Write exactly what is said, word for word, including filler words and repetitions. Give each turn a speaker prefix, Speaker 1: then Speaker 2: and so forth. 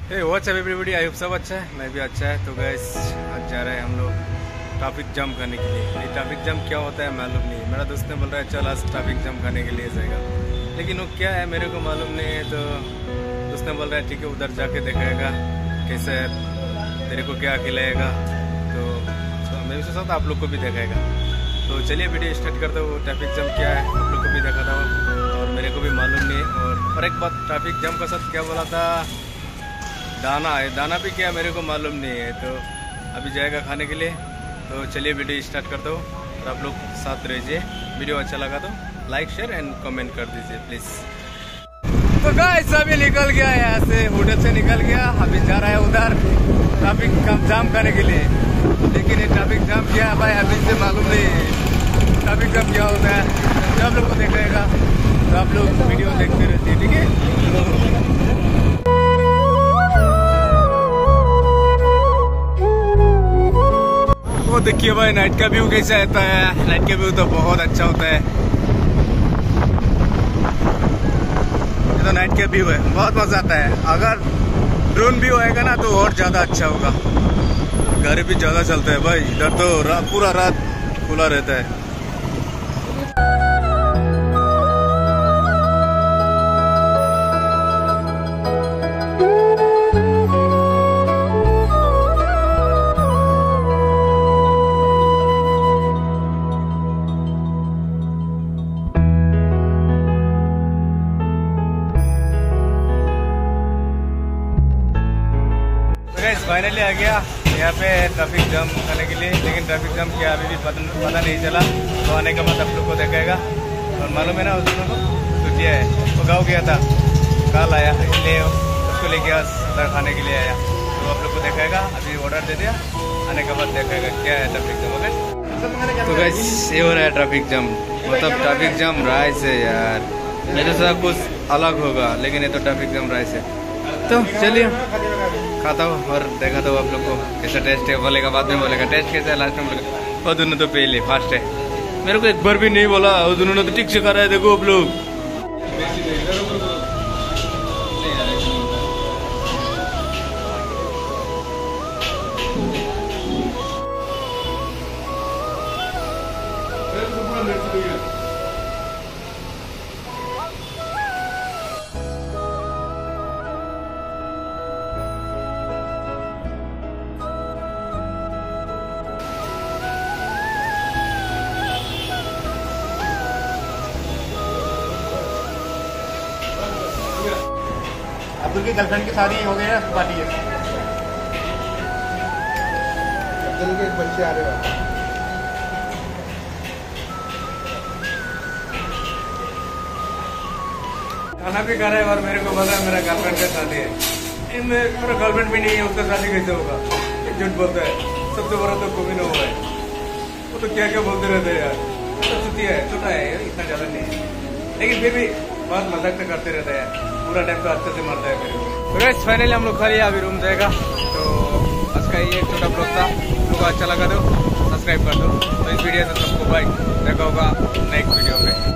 Speaker 1: Hey what's up everybody, I hope सब अच्छा है, मैं भी अच्छा है। तो गाइस आज जा रहे हैं हम लोग ट्रैफिक जाम करने के लिए। ये ट्रैफिक जाम क्या होता है मालूम नहीं। मेरा दोस्त ने बोल रहा है चल आज ट्रैफिक जाम करने के लिए जाएगा, लेकिन वो क्या है मेरे को मालूम नहीं है। तो दोस्त ने बोल रहा है ठीक है उधर जाके देखाएगा कैसे तेरे को क्या खिलाएगा। तो, तो मैं भी सोचा आप लोग को भी दिखाएगा। तो चलिए वीडियो स्टार्ट करता हूँ। ट्रैफिक जाम क्या है आप लोग को भी दिखाता हूँ और मेरे को भी मालूम नहीं। और, और एक बात, ट्रैफिक जाम का साथ क्या बोला था, दाना है। दाना भी क्या मेरे को मालूम नहीं है। तो अभी जाएगा खाने के लिए। तो चलिए वीडियो स्टार्ट करता हूँ और आप लोग साथ रहिए। वीडियो अच्छा लगा तो लाइक शेयर एंड कमेंट कर दीजिए प्लीज। तो गाइस अभी निकल गया यहाँ से, होटल से निकल गया, अभी जा रहा है उधर ट्रैफिक जाम करने के लिए। लेकिन ये ट्रैफिक जाम क्या है भाई अभी से मालूम नहीं है। ट्रैफिक जाम क्या होता है जब लोग को देखेगा तो आप लोग वीडियो देखते रहते हैं, ठीक है। वो देखिए भाई नाइट का व्यू कैसा रहता है। नाइट का व्यू तो बहुत अच्छा होता है। ये तो नाइट का व्यू है, बहुत मजा आता है। अगर ड्रोन व्यू आएगा ना तो और ज्यादा अच्छा होगा। गाड़ी भी ज्यादा चलता है भाई इधर तो रा, पूरा रात खुला रहता है। फाइनली आ गया यहाँ पे ट्रैफिक जाम करने के लिए। लेकिन ट्रैफिक जाम क्या अभी भी पता, पता नहीं चला। तो आने के बाद आप लोग को दिखाएगा। और मालूम है ना उस लोगों को छुट्टिया है, वो गाँव गया था, कल आया, इसलिए उसको लेके आज खाने के लिए आया। तो आप लोग को दिखाएगा। अभी ऑर्डर दे दिया, आने के बाद दिखाएगा क्या है ट्रैफिक जाम। ओके तो गाइस ये हो रहा है ट्रैफिक जाम, मतलब ट्रैफिक जाम राइस है यार। मेरे साथ कुछ अलग होगा लेकिन ये तो ट्रैफिक जाम राइस है। तो चलिए खाता हूँ और दिखाता हूँ आप लोग को कैसा टेस्ट है। बोलेगा बाद में, बोलेगा टेस्ट कैसा है लास्ट में बोलेगा। और दोनों तो पहले फास्ट है, मेरे को एक बार भी नहीं बोला। और दोनों ने तो ठीक से खा रहा है, देखो आप लोग।
Speaker 2: अब्दुल की गर्लफ्रेंड की शादी हो गई है, पार्टी है। अब्दुल के एक बच्चे आ रहे हैं।
Speaker 1: खाना भी खा रहा है और मेरे को बोल रहा है मेरा गर्लफ्रेंड का शादी है। इनमें मेरा गर्लफ्रेंड भी नहीं है, उसका शादी कैसे होगा? झूठ बोलता है। सबसे बड़ा तो कोई ना हुआ है। वो तो क्या क्या बोलते रहते हैं यार। तो छुट्टी है, छोटा है, इतना ज्यादा नहीं है, लेकिन फिर भी बहुत मजाक तो करते रहते हैं। पूरा टाइम तो अच्छे से मारता है मेरे को। तो गाइस फाइनली हम लोग खा लिया, अभी रूम जाएगा। तो आज का ये एक छोटा ब्लॉग था, लोग अच्छा लगा तो सब्सक्राइब कर दो। तो इस वीडियो से सबको बाय, देखा होगा नेक्स्ट वीडियो में।